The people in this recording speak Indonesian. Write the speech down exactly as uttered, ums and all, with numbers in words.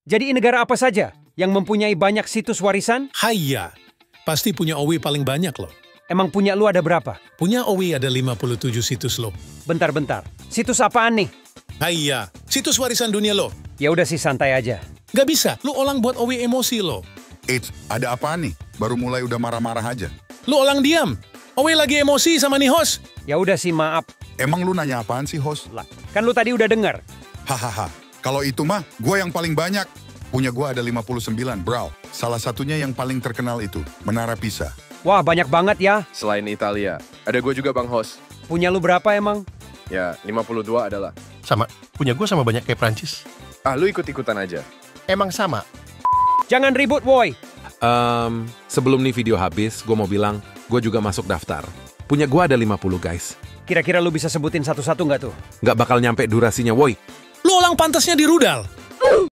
Jadi negara apa saja yang mempunyai banyak situs warisan? Haiya, pasti punya Owi paling banyak loh. Emang punya lu ada berapa? Punya Owi ada lima puluh tujuh situs loh. Bentar-bentar, situs apaan nih? Haiya, situs warisan dunia loh. Ya udah sih, santai aja. Gak bisa, lu orang buat Owi emosi loh. Eits, ada apaan nih? Baru mulai udah marah-marah aja. Lu orang diam. Owi lagi emosi sama nih host. Ya udah sih, maaf. Emang lu nanya apaan sih, host? Lah, kan lu tadi udah dengar. Hahaha, kalau itu mah, gue yang paling banyak. Punya gue ada lima puluh sembilan, bro. Salah satunya yang paling terkenal itu, Menara Pisa. Wah, banyak banget ya. Selain Italia, ada gue juga Bang Host. Punya lu berapa emang? Ya, lima puluh dua adalah. Sama, punya gue sama banyak kayak Prancis. Ah, lu ikut-ikutan aja. Emang sama. Jangan ribut, woi. Um, sebelum nih video habis, gue mau bilang, gue juga masuk daftar. Punya gue ada lima puluh guys. Kira-kira lu bisa sebutin satu-satu nggak tuh? Nggak bakal nyampe durasinya, woi. Lu orang pantasnya di rudal.